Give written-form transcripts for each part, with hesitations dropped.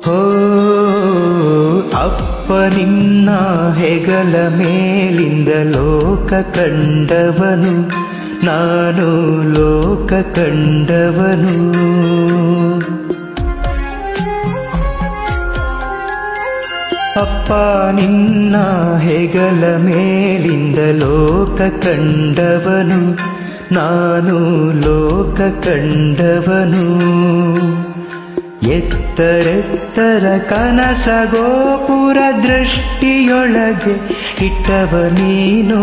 ಹೋ ಅಪ್ಪ ನಿನ್ನ ಹೆಗಲ ಮೇಲಿಂದ ಲೋಕ ಕಂಡವನು, ನಾನು ಲೋಕ ಕಂಡವನು. ಅಪ್ಪ ನಿನ್ನ ಹೆಗಲ ಮೇಲಿಂದ ಲೋಕ ಕಂಡವನು, ನಾನು ಲೋಕ ಕಂಡವನು. ಎತ್ತರೆತ್ತರ ಕನಸ ಗೋಪುರ ದೃಷ್ಟಿಯೊಳಗೆ ಇಟ್ಟವ ನೀನು.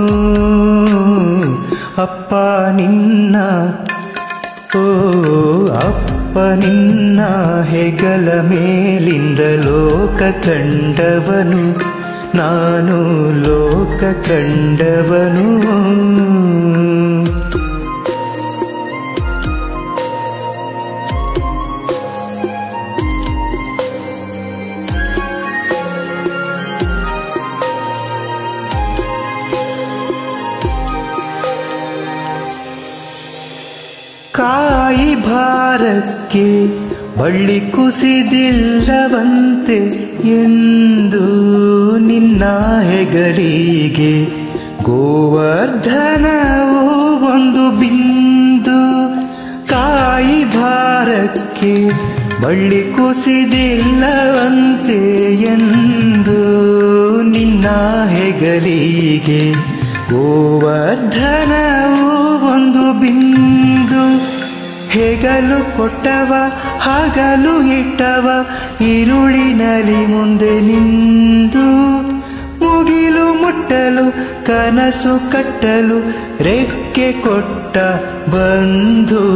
ಅಪ್ಪ ನಿನ್ನ ಓ ಅಪ್ಪ ನಿನ್ನ ಹೆಗಲ ಮೇಲಿಂದ ಲೋಕ ಕಂಡವನು, ನಾನು ಲೋಕ ಕಂಡವನು. ಕಾಯಿ ಭಾರಕ್ಕೆ ಬಳ್ಳಿ ಕುಸಿದಿಲ್ಲವಂತೆ ಎಂದು ನಿನ್ನ ಹೆಗಲಿಗೆ ಗೋವರ್ಧನವು ಒಂದು ಬಿಂದು. ಕಾಯಿ ಭಾರಕ್ಕೆ ಬಳ್ಳಿ ಕುಸಿದಿಲ್ಲವಂತೆ ಎಂದು ನಿನ್ನ ಹೆಗಲಿಗೆ ಗೋವರ್ಧನವು ಒಂದು ಬಿಂದು. ಹೆಗಲು ಕೊಟ್ಟವ ಹಗಲು ಇಟ್ಟವ ಇರುಳಿನಲ್ಲಿ ಮುಂದೆ ನಿಂದು. ಮುಗಿಲು ಮುಟ್ಟಲು ಕನಸು ಕಟ್ಟಲು ರೆಕ್ಕೆ ಕೊಟ್ಟ ಬಂಧು.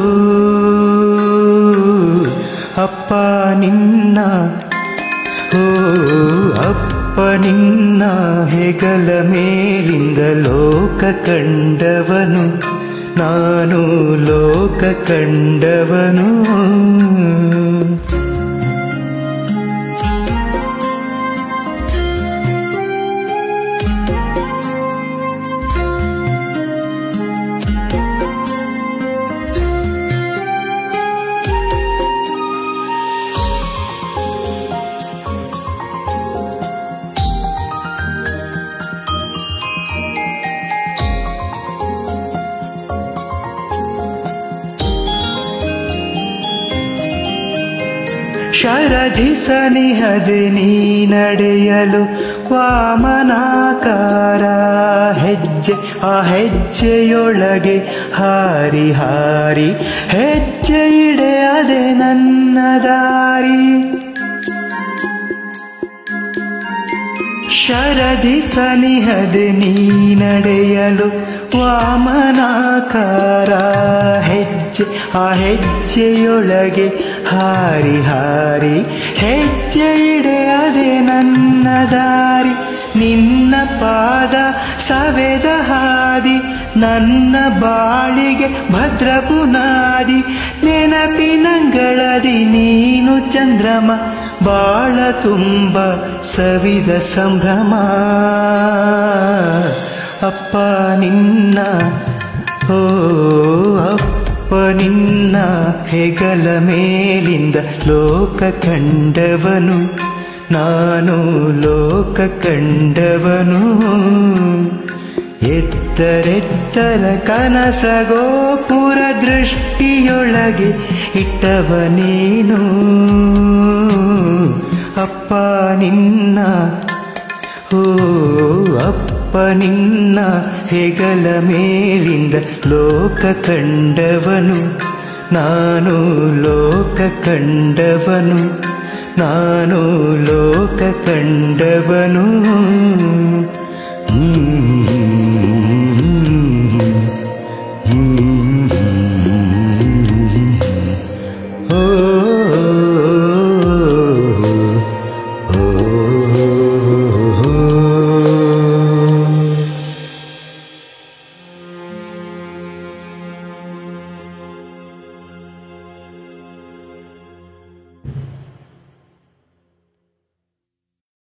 ಅಪ್ಪ ನಿನ್ನ ಓ ಅಪ್ಪ ನಿನ್ನ ಹೆಗಲ ಮೇಲಿಂದ ಲೋಕ ಕಂಡವನು, ನಾನು ಲೋಕ ಕಂಡವನು. ಶರಧಿ ಸನಿಹದೆ ನೀ ನಡೆಯಲು ವಾಮನಾಕಾರ ಹೆಜ್ಜೆ, ಆ ಹೆಜ್ಜೆಯೊಳಗೆ ಹಾರಿ ಹಾರಿ ಹೆಜ್ಜೆ ಇಡೆಯದೆ ನನ್ನ ದಾರಿ. ಶರಧಿ ಸನಿಹದೆ ನೀ ನಡೆಯಲು ವಾಮನಾಕಾರ ಹೆಜ್ಜೆ, ಆ ಹೆಜ್ಜೆಯೊಳಗೆ ಹಾರಿ ಹಾರಿ ಹೆಜ್ಜೆ ಇಡೆಯದೆ ನನ್ನ ದಾರಿ. ನಿನ್ನ ಪಾದ ಸವೆದ ಹಾದಿ ನನ್ನ ಬಾಳಿಗೆ ಭದ್ರ ಬುನಾದಿ. ನೆನಪಿನಂಗಳದಿ ನೀನು ಚಂದ್ರಮ ಬಾಳ ತುಂಬ ಸವಿದ ಸಂಭ್ರಮ. ಅಪ್ಪ ನಿನ್ನ ಓ ಅಪ್ಪ ನಿನ್ನ ಹೆಗಲ ಮೇಲಿಂದ ಲೋಕ ಕಂಡವನು, ನಾನು ಲೋಕ ಕಂಡವನು. ಎತ್ತರೆತ್ತರ ಕನಸ ಗೋಪುರ ದೃಷ್ಟಿಯೊಳಗೆ ಇಟ್ಟವ ನೀನು. ಅಪ್ಪ ನಿನ್ನ ಓ ಅಪ್ಪ ನಿನ್ನ ಹೆಗಲ ಮೇಲಿಂದ ಲೋಕ ಕಂಡವನು, ನಾನು ಲೋಕ ಕಂಡವನು, ನಾನು ಲೋಕ ಕಂಡವನು. ಹ್ಮ್